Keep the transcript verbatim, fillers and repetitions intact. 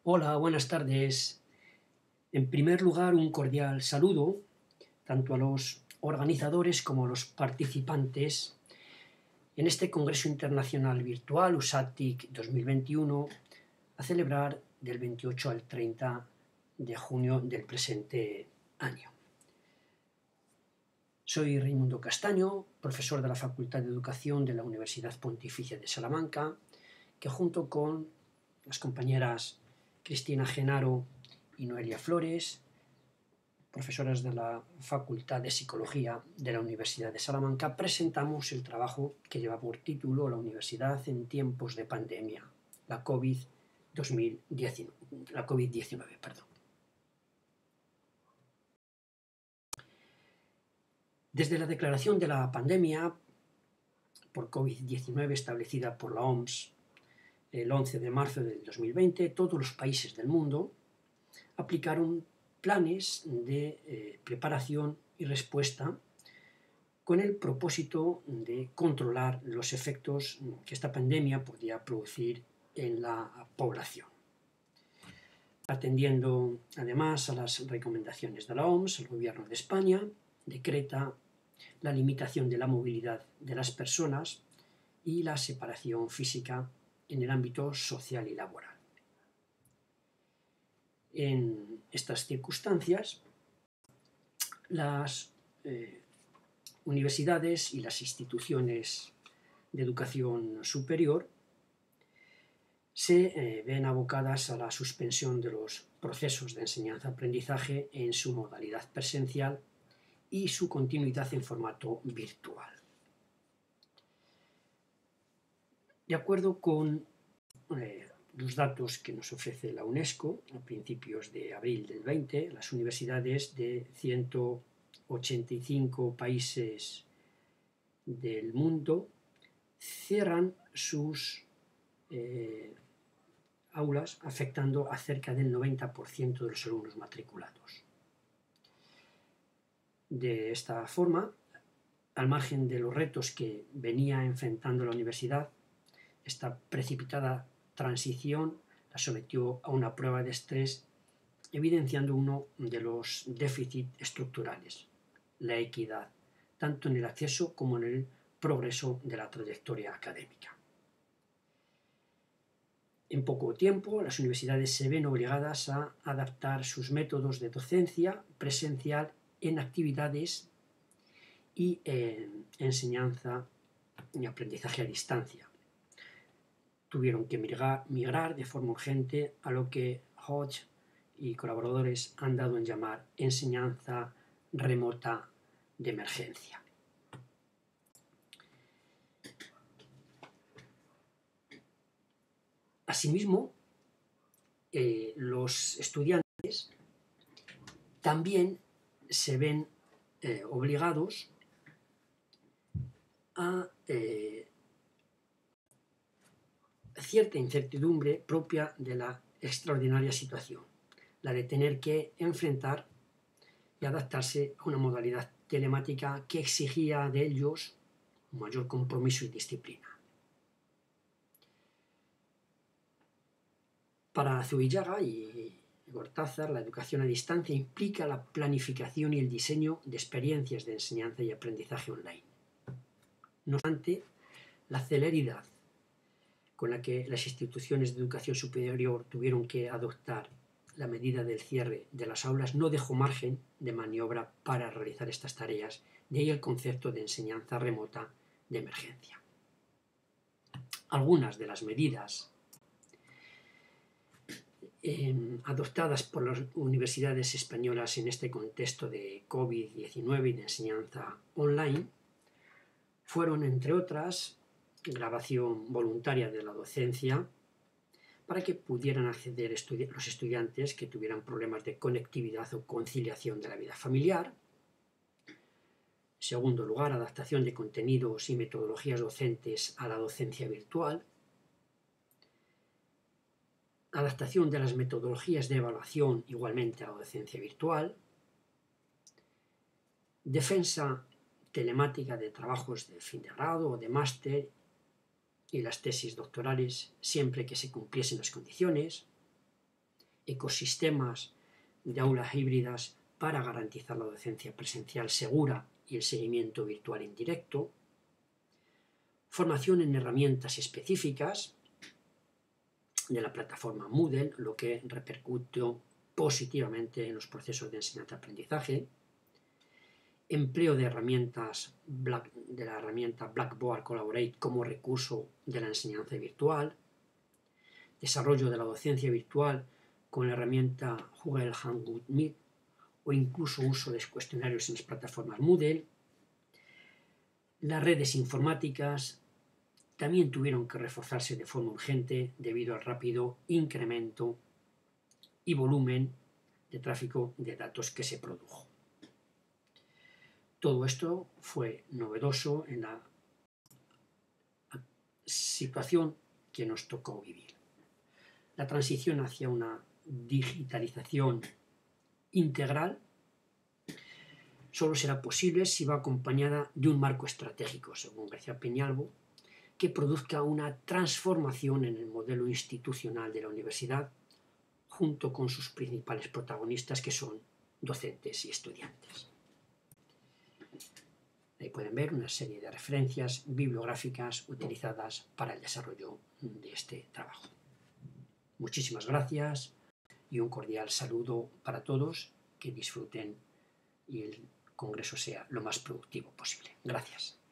Hola, buenas tardes. En primer lugar, un cordial saludo tanto a los organizadores como a los participantes en este Congreso Internacional Virtual U S A T I C dos mil veintiuno a celebrar del veintiocho al treinta de junio del presente año. Soy Raimundo Castaño, profesor de la Facultad de Educación de la Universidad Pontificia de Salamanca, que junto con las compañeras Cristina Genaro y Noelia Flores, profesoras de la Facultad de Psicología de la Universidad de Salamanca, presentamos el trabajo que lleva por título La Universidad en tiempos de pandemia, la COVID diecinueve. Perdón. Desde la declaración de la pandemia por COVID diecinueve establecida por la O M S el once de marzo del dos mil veinte, todos los países del mundo aplicaron planes de eh, preparación y respuesta con el propósito de controlar los efectos que esta pandemia podía producir en la población. Atendiendo además a las recomendaciones de la O M S, el Gobierno de España decreta la limitación de la movilidad de las personas y la separación física en el ámbito social y laboral. En estas circunstancias, las eh, universidades y las instituciones de educación superior se eh, ven abocadas a la suspensión de los procesos de enseñanza-aprendizaje en su modalidad presencial y su continuidad en formato virtual. De acuerdo con eh, los datos que nos ofrece la UNESCO, a principios de abril del veinte, las universidades de ciento ochenta y cinco países del mundo cierran sus eh, aulas, afectando a cerca del noventa por ciento de los alumnos matriculados. De esta forma, al margen de los retos que venía enfrentando la universidad, esta precipitada transición la sometió a una prueba de estrés, evidenciando uno de los déficits estructurales, la equidad, tanto en el acceso como en el progreso de la trayectoria académica. En poco tiempo, las universidades se ven obligadas a adaptar sus métodos de docencia presencial en actividades y en enseñanza y aprendizaje a distancia. Tuvieron que migrar, migrar de forma urgente a lo que Hodge y colaboradores han dado en llamar enseñanza remota de emergencia. Asimismo, eh, los estudiantes también se ven eh, obligados a eh, cierta incertidumbre propia de la extraordinaria situación, la de tener que enfrentar y adaptarse a una modalidad telemática que exigía de ellos un mayor compromiso y disciplina. Para Zubillaga y Gortázar, la educación a distancia implica la planificación y el diseño de experiencias de enseñanza y aprendizaje online. No obstante, la celeridad con la que las instituciones de educación superior tuvieron que adoptar la medida del cierre de las aulas no dejó margen de maniobra para realizar estas tareas, de ahí el concepto de enseñanza remota de emergencia. Algunas de las medidas eh, adoptadas por las universidades españolas en este contexto de COVID diecinueve y de enseñanza online fueron, entre otras, grabación voluntaria de la docencia para que pudieran acceder estudi- los estudiantes que tuvieran problemas de conectividad o conciliación de la vida familiar. En segundo lugar, adaptación de contenidos y metodologías docentes a la docencia virtual. Adaptación de las metodologías de evaluación igualmente a la docencia virtual. Defensa telemática de trabajos de fin de grado o de máster y las tesis doctorales siempre que se cumpliesen las condiciones. ecosistemas de aulas híbridas para garantizar la docencia presencial segura y el seguimiento virtual indirecto, formación en herramientas específicas de la plataforma Moodle, lo que repercutió positivamente en los procesos de enseñanza-aprendizaje, empleo de herramientas Black, de la herramienta Blackboard Collaborate como recurso de la enseñanza virtual, desarrollo de la docencia virtual con la herramienta Google Hangout Meet o incluso uso de cuestionarios en las plataformas Moodle. Las redes informáticas también tuvieron que reforzarse de forma urgente debido al rápido incremento y volumen de tráfico de datos que se produjo. Todo esto fue novedoso en la situación que nos tocó vivir. La transición hacia una digitalización integral solo será posible si va acompañada de un marco estratégico, según García Peñalvo, que produzca una transformación en el modelo institucional de la universidad, junto con sus principales protagonistas, que son docentes y estudiantes. Ahí pueden ver una serie de referencias bibliográficas utilizadas para el desarrollo de este trabajo. Muchísimas gracias y un cordial saludo para todos, que disfruten y el congreso sea lo más productivo posible. Gracias.